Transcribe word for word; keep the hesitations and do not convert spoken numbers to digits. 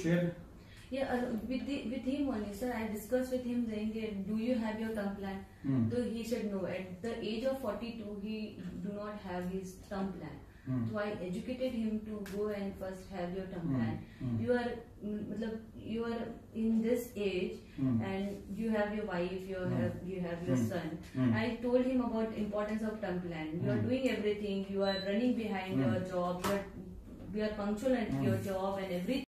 share? Yeah, uh, with the, with him only, sir. I discussed with him saying, do you have your term plan? Mm. So he said no. At the age of forty-two, he do not have his term plan. Mm. So I educated him to go and first have your term Mm. plan. Mm. You are, mm, you are in this age, mm. and you have your wife, you mm. have you have your mm. son. Mm. I told him about importance of term plan. You are Mm. doing everything. You are running behind mm. your job. You are, you are punctual at mm. your job and everything.